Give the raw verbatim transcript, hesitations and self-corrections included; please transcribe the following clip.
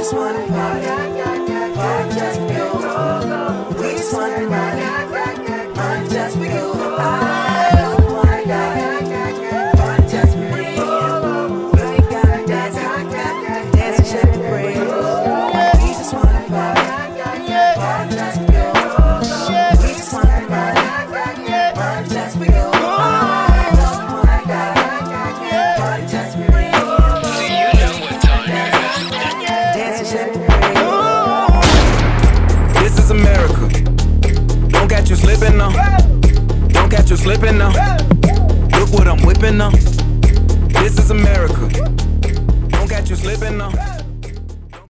just wanna party, party just for you. We just wanna party, party just for you. I don't wanna die, party just for me. You ain't gotta dance, dance and shake the bread. We just wanna party, party just for you. We just wanna party, party just for you. I don't wanna die, party just for me. This is America. Don't catch you slipping now. Don't catch you slipping now. Look what I'm whipping now. This is America. Don't catch you slipping now.